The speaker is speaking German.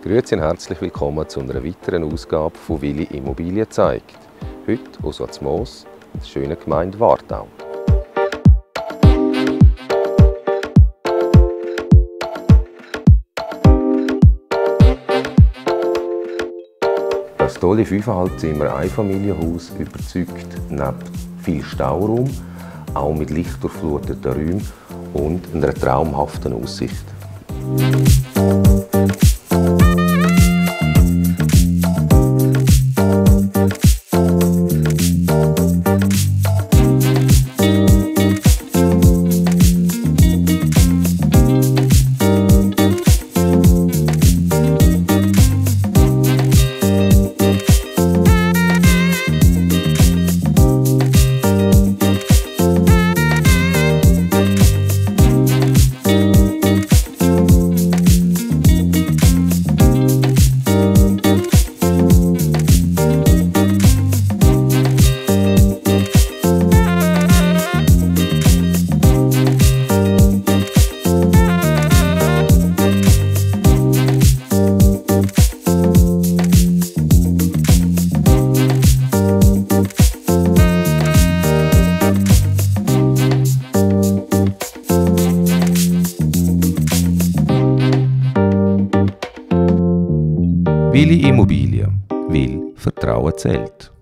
Grüezi und herzlich willkommen zu einer weiteren Ausgabe von Willi Immobilien zeigt. Heute aus Watzmoos, der schönen Gemeinde Wartau. Das tolle 5,5 Zimmer Einfamilienhaus überzeugt neben viel Stauraum, auch mit lichtdurchfluteten Räumen und einer traumhaften Aussicht. Willi Immobilien, weil Vertrauen zählt.